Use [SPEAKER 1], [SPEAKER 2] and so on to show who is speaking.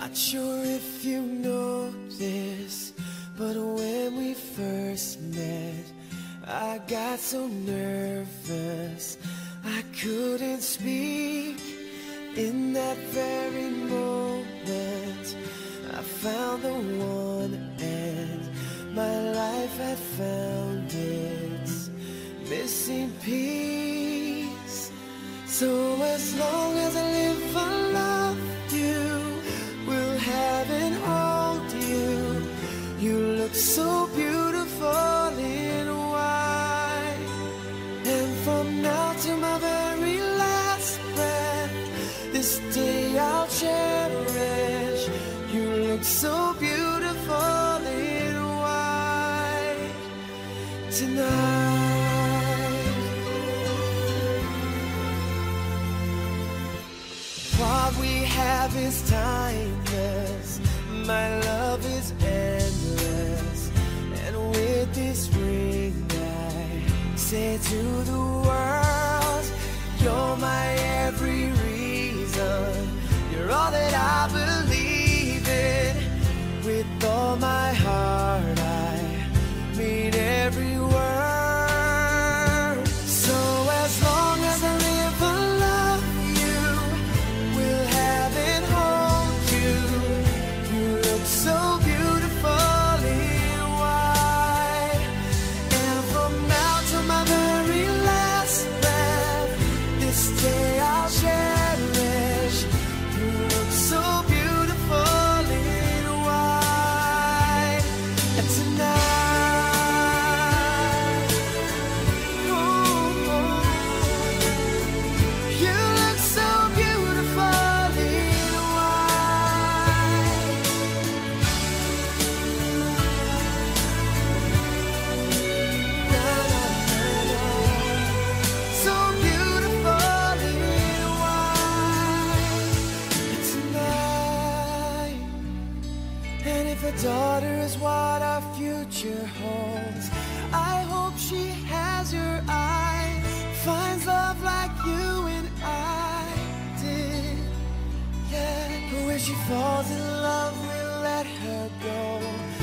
[SPEAKER 1] Not sure if you know this, but when we first met, I got so nervous I couldn't speak. In that very moment, I found the one, and my life had found its missing piece. So as long as I live, I love you, will have and hold you. You look so beautiful in white, and from now to my very last breath, this day I'll cherish. You look so beautiful in white tonight. What we have is timeless, my love is endless, and with this ring I say to the world, you're my every reason, you're all that I believe in. With all my heart I mean every word. So as long as I live, I love you, will have and hold you. You look so beautiful in white, and from now to my very last breath, this day I'll cherish. You look so beautiful in white tonight. Ooh, you look so beautiful in white. Na, na, na, na. So beautiful in white tonight. And if a daughter is what our future holds, I hope she has your eyes, finds love like you and I did. Yeah, but when she falls in love, we'll let her go.